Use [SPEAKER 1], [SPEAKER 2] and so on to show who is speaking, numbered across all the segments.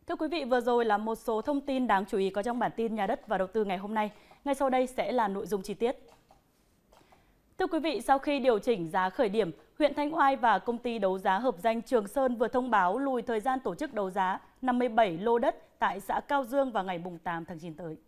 [SPEAKER 1] Thưa quý vị, vừa rồi là một số thông tin đáng chú ý có trong bản tin Nhà đất và đầu tư ngày hôm nay. Ngay sau đây sẽ là nội dung chi tiết. Thưa quý vị, sau khi điều chỉnh giá khởi điểm, huyện Thanh Oai và công ty đấu giá hợp danh Trường Sơn vừa thông báo lùi thời gian tổ chức đấu giá 57 lô đất tại xã Cao Dương vào ngày 8 tháng 9 tới.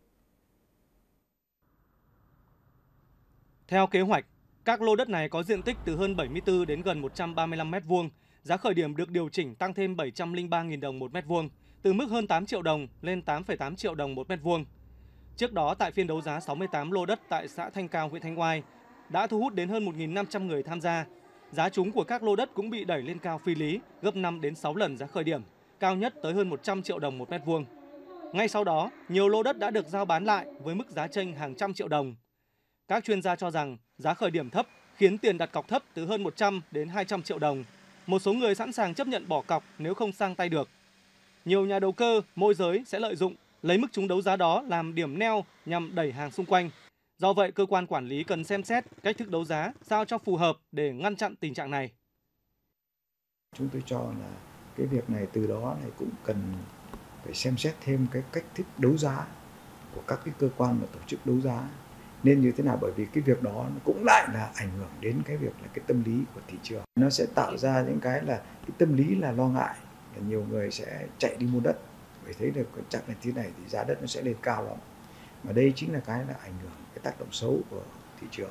[SPEAKER 2] Theo kế hoạch, các lô đất này có diện tích từ hơn 74 đến gần 135 m², giá khởi điểm được điều chỉnh tăng thêm 703.000 đồng một m², từ mức hơn 8 triệu đồng lên 8,8 triệu đồng một m². Trước đó, tại phiên đấu giá 68 lô đất tại xã Thanh Cao, huyện Thanh Oai, đã thu hút đến hơn 1.500 người tham gia. Giá trúng của các lô đất cũng bị đẩy lên cao phi lý, gấp 5 đến 6 lần giá khởi điểm, cao nhất tới hơn 100 triệu đồng một m². Ngay sau đó, nhiều lô đất đã được giao bán lại với mức giá chênh hàng trăm triệu đồng. Các chuyên gia cho rằng giá khởi điểm thấp khiến tiền đặt cọc thấp từ hơn 100 đến 200 triệu đồng. Một số người sẵn sàng chấp nhận bỏ cọc nếu không sang tay được. Nhiều nhà đầu cơ, môi giới sẽ lợi dụng, lấy mức trúng đấu giá đó làm điểm neo nhằm đẩy hàng xung quanh. Do vậy, cơ quan quản lý cần xem xét cách thức đấu giá sao cho phù hợp để ngăn chặn tình trạng này.
[SPEAKER 3] Chúng tôi cho là cái việc này từ đó này cũng cần phải xem xét thêm cái cách thức đấu giá của các cái cơ quan mà tổ chức đấu giá nên như thế nào, bởi vì cái việc đó nó cũng lại là ảnh hưởng đến cái việc là cái tâm lý của thị trường. Nó sẽ tạo ra những cái là cái tâm lý là lo ngại, là nhiều người sẽ chạy đi mua đất bởi thấy được chắc là thế này thì giá đất nó sẽ lên cao lắm. Mà đây chính là cái là ảnh hưởng cái tác động xấu của thị trường.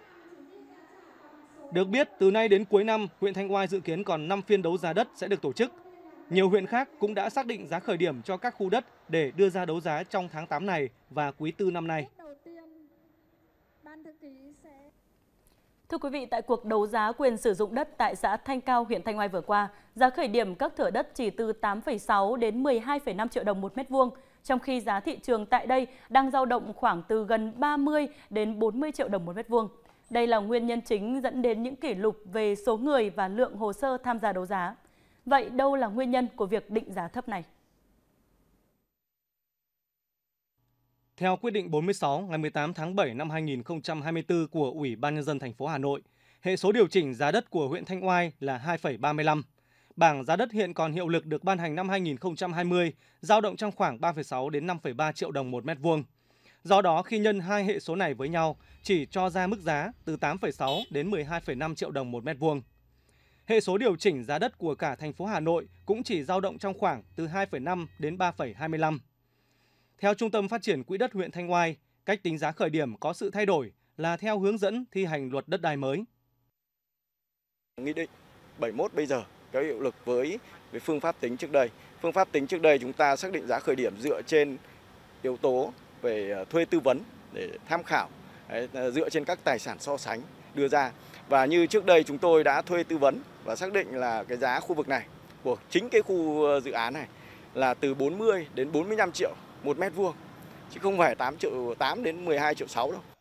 [SPEAKER 2] Được biết, từ nay đến cuối năm, huyện Thanh Oai dự kiến còn 5 phiên đấu giá đất sẽ được tổ chức. Nhiều huyện khác cũng đã xác định giá khởi điểm cho các khu đất để đưa ra đấu giá trong tháng 8 này và quý 4 năm nay.
[SPEAKER 1] Thưa quý vị, tại cuộc đấu giá quyền sử dụng đất tại xã Thanh Cao, huyện Thanh Oai vừa qua, giá khởi điểm các thửa đất chỉ từ 8,6 đến 12,5 triệu đồng một m², trong khi giá thị trường tại đây đang dao động khoảng từ gần 30 đến 40 triệu đồng một m². Đây là nguyên nhân chính dẫn đến những kỷ lục về số người và lượng hồ sơ tham gia đấu giá. Vậy đâu là nguyên nhân của việc định giá thấp này?
[SPEAKER 2] Theo quyết định 46 ngày 18 tháng 7 năm 2024 của Ủy ban Nhân dân thành phố Hà Nội, hệ số điều chỉnh giá đất của huyện Thanh Oai là 2,35. Bảng giá đất hiện còn hiệu lực được ban hành năm 2020, dao động trong khoảng 3,6 đến 5,3 triệu đồng một m². Do đó, khi nhân hai hệ số này với nhau, chỉ cho ra mức giá từ 8,6 đến 12,5 triệu đồng một m². Hệ số điều chỉnh giá đất của cả thành phố Hà Nội cũng chỉ dao động trong khoảng từ 2,5 đến 3,25. Theo Trung tâm Phát triển Quỹ đất huyện Thanh Oai, cách tính giá khởi điểm có sự thay đổi là theo hướng dẫn thi hành luật đất đai mới.
[SPEAKER 4] Nghị định 71 bây giờ có hiệu lực với phương pháp tính trước đây. Phương pháp tính trước đây chúng ta xác định giá khởi điểm dựa trên yếu tố về thuê tư vấn để tham khảo, dựa trên các tài sản so sánh đưa ra. Và như trước đây chúng tôi đã thuê tư vấn và xác định là cái giá khu vực này của chính cái khu dự án này là từ 40 đến 45 triệu một m², chứ không phải 8 triệu 8 đến 12 triệu 6 đâu.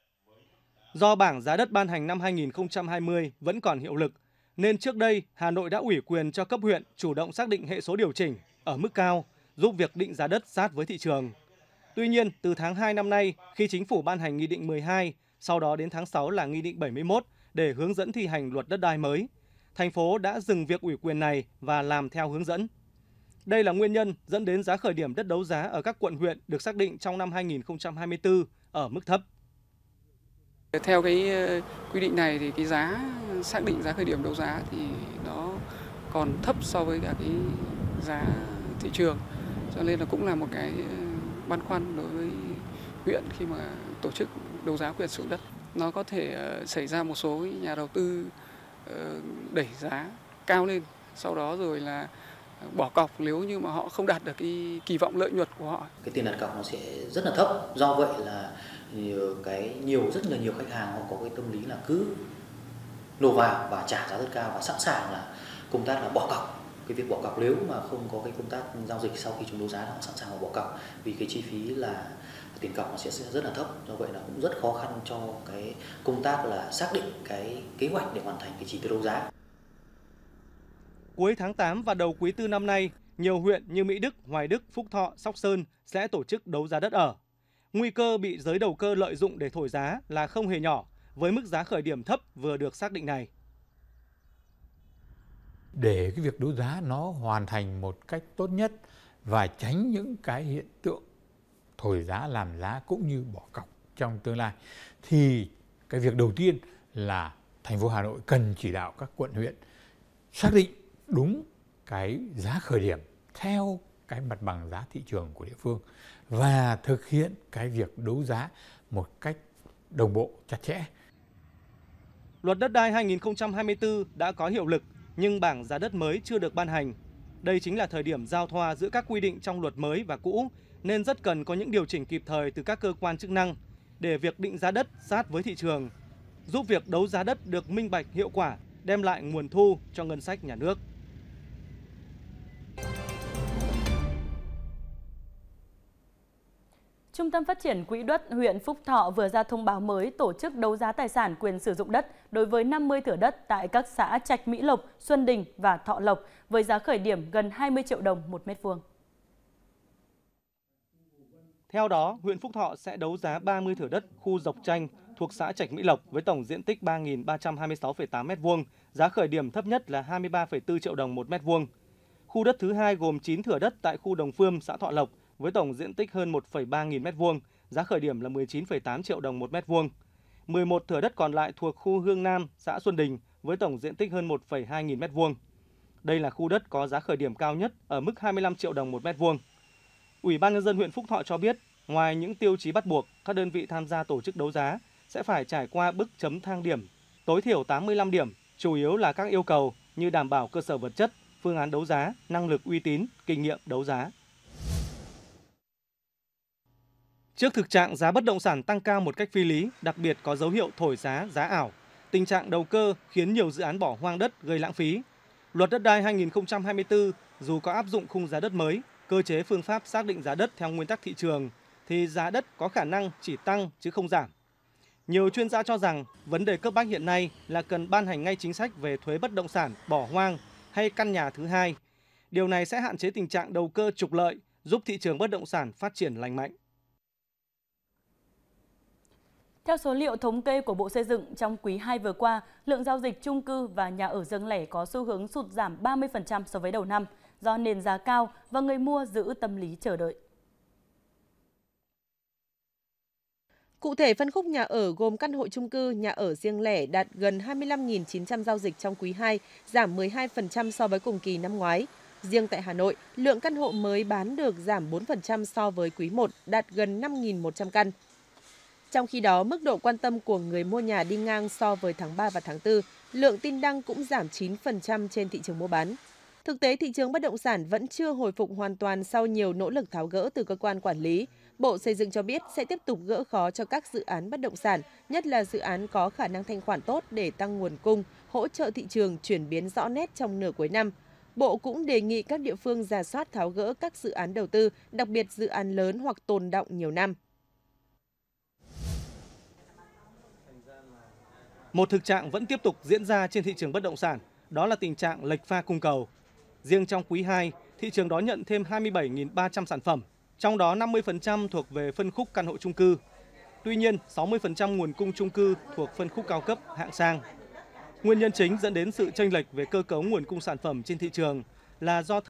[SPEAKER 2] Do bảng giá đất ban hành năm 2020 vẫn còn hiệu lực, nên trước đây Hà Nội đã ủy quyền cho cấp huyện chủ động xác định hệ số điều chỉnh ở mức cao, giúp việc định giá đất sát với thị trường. Tuy nhiên, từ tháng 2 năm nay, khi Chính phủ ban hành Nghị định 12, sau đó đến tháng 6 là Nghị định 71 để hướng dẫn thi hành luật đất đai mới, thành phố đã dừng việc ủy quyền này và làm theo hướng dẫn. Đây là nguyên nhân dẫn đến giá khởi điểm đất đấu giá ở các quận huyện được xác định trong năm 2024 ở mức thấp.
[SPEAKER 5] Theo cái quy định này thì cái giá xác định giá khởi điểm đấu giá thì nó còn thấp so với cả cái giá thị trường, cho nên là cũng là một cái băn khoăn đối với huyện khi mà tổ chức đấu giá quyền sử dụng đất. Nó có thể xảy ra một số nhà đầu tư đẩy giá cao lên, sau đó rồi là bỏ cọc nếu như mà họ không đạt được cái kỳ vọng lợi nhuận của họ.
[SPEAKER 6] Cái tiền đặt cọc nó sẽ rất là thấp, do vậy là rất là nhiều khách hàng họ có cái tâm lý là cứ nộp vào và trả giá rất cao và sẵn sàng là công tác là bỏ cọc. Cái việc bỏ cọc nếu mà không có cái công tác giao dịch sau khi chúng đấu giá họ sẵn sàng bỏ cọc, vì cái chi phí là tiền cọc nó sẽ rất là thấp, do vậy là cũng rất khó khăn cho cái công tác là xác định cái kế hoạch để hoàn thành cái chỉ tiêu đấu giá.
[SPEAKER 2] Cuối tháng 8 và đầu quý 4 năm nay, nhiều huyện như Mỹ Đức, Hoài Đức, Phúc Thọ, Sóc Sơn sẽ tổ chức đấu giá đất ở. Nguy cơ bị giới đầu cơ lợi dụng để thổi giá là không hề nhỏ với mức giá khởi điểm thấp vừa được xác định này.
[SPEAKER 7] Để cái việc đấu giá nó hoàn thành một cách tốt nhất và tránh những cái hiện tượng thổi giá làm giá cũng như bỏ cọc trong tương lai, thì cái việc đầu tiên là thành phố Hà Nội cần chỉ đạo các quận huyện xác định đúng cái giá khởi điểm theo cái mặt bằng giá thị trường của địa phương và thực hiện cái việc đấu giá một cách đồng bộ chặt chẽ.
[SPEAKER 2] Luật đất đai 2024 đã có hiệu lực nhưng bảng giá đất mới chưa được ban hành. Đây chính là thời điểm giao thoa giữa các quy định trong luật mới và cũ nên rất cần có những điều chỉnh kịp thời từ các cơ quan chức năng để việc định giá đất sát với thị trường, giúp việc đấu giá đất được minh bạch hiệu quả, đem lại nguồn thu cho ngân sách nhà nước.
[SPEAKER 1] Trung tâm Phát triển Quỹ đất huyện Phúc Thọ vừa ra thông báo mới tổ chức đấu giá tài sản quyền sử dụng đất đối với 50 thửa đất tại các xã Trạch Mỹ Lộc, Xuân Đình và Thọ Lộc với giá khởi điểm gần 20 triệu đồng một mét vuông.
[SPEAKER 2] Theo đó, huyện Phúc Thọ sẽ đấu giá 30 thửa đất khu Dọc Chanh thuộc xã Trạch Mỹ Lộc với tổng diện tích 3.326,8 m², giá khởi điểm thấp nhất là 23,4 triệu đồng một mét vuông. Khu đất thứ hai gồm 9 thửa đất tại khu Đồng Phươm, xã Thọ Lộc với tổng diện tích hơn 1,3 nghìn m², giá khởi điểm là 19,8 triệu đồng một mét vuông. 11 thửa đất còn lại thuộc khu Hương Nam, xã Xuân Đình với tổng diện tích hơn 1,2 nghìn m². Đây là khu đất có giá khởi điểm cao nhất ở mức 25 triệu đồng một mét vuông. Ủy ban nhân dân huyện Phúc Thọ cho biết, ngoài những tiêu chí bắt buộc, các đơn vị tham gia tổ chức đấu giá sẽ phải trải qua bước chấm thang điểm, tối thiểu 85 điểm, chủ yếu là các yêu cầu như đảm bảo cơ sở vật chất, phương án đấu giá, năng lực uy tín, kinh nghiệm đấu giá. Trước thực trạng giá bất động sản tăng cao một cách phi lý, đặc biệt có dấu hiệu thổi giá, giá ảo, tình trạng đầu cơ khiến nhiều dự án bỏ hoang đất gây lãng phí. Luật đất đai 2024 dù có áp dụng khung giá đất mới, cơ chế phương pháp xác định giá đất theo nguyên tắc thị trường, thì giá đất có khả năng chỉ tăng chứ không giảm. Nhiều chuyên gia cho rằng vấn đề cấp bách hiện nay là cần ban hành ngay chính sách về thuế bất động sản bỏ hoang hay căn nhà thứ hai. Điều này sẽ hạn chế tình trạng đầu cơ trục lợi, giúp thị trường bất động sản phát triển lành mạnh.
[SPEAKER 1] Theo số liệu thống kê của Bộ Xây dựng, trong quý 2 vừa qua, lượng giao dịch chung cư và nhà ở riêng lẻ có xu hướng sụt giảm 30% so với đầu năm, do nền giá cao và người mua giữ tâm lý chờ đợi.
[SPEAKER 8] Cụ thể, phân khúc nhà ở gồm căn hộ chung cư, nhà ở riêng lẻ đạt gần 25.900 giao dịch trong quý 2, giảm 12% so với cùng kỳ năm ngoái. Riêng tại Hà Nội, lượng căn hộ mới bán được giảm 4% so với quý 1, đạt gần 5.100 căn. Trong khi đó, mức độ quan tâm của người mua nhà đi ngang so với tháng 3 và tháng 4, lượng tin đăng cũng giảm 9% trên thị trường mua bán. Thực tế, thị trường bất động sản vẫn chưa hồi phục hoàn toàn sau nhiều nỗ lực tháo gỡ từ cơ quan quản lý. Bộ Xây dựng cho biết sẽ tiếp tục gỡ khó cho các dự án bất động sản, nhất là dự án có khả năng thanh khoản tốt để tăng nguồn cung, hỗ trợ thị trường chuyển biến rõ nét trong nửa cuối năm. Bộ cũng đề nghị các địa phương rà soát tháo gỡ các dự án đầu tư, đặc biệt dự án lớn hoặc tồn đọng nhiều năm.
[SPEAKER 2] Một thực trạng vẫn tiếp tục diễn ra trên thị trường bất động sản, đó là tình trạng lệch pha cung cầu. Riêng trong quý 2, thị trường đón nhận thêm 27.300 sản phẩm, trong đó 50% thuộc về phân khúc căn hộ chung cư. Tuy nhiên, 60% nguồn cung chung cư thuộc phân khúc cao cấp hạng sang. Nguyên nhân chính dẫn đến sự chênh lệch về cơ cấu nguồn cung sản phẩm trên thị trường là do